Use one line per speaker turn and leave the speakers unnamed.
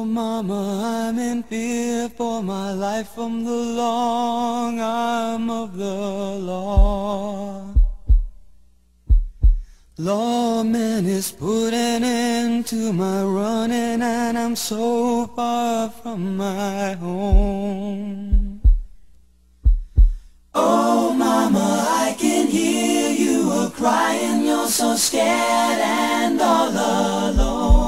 Mama, I'm in fear for my life from the long arm of the law. Lawman is putting an end to my running, and I'm so far from my home. Oh Mama, I can hear you a-crying, you're so scared and all alone.